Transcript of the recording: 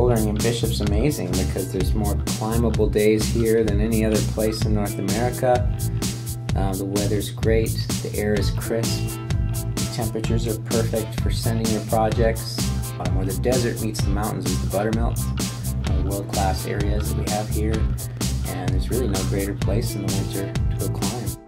bouldering in Bishop's amazing because there's more climbable days here than any other place in North America. The weather's great, the air is crisp, the temperatures are perfect for sending your projects. Where the desert meets the mountains is the buttermilk, world-class areas that we have here, and there's really no greater place in the winter to go climb.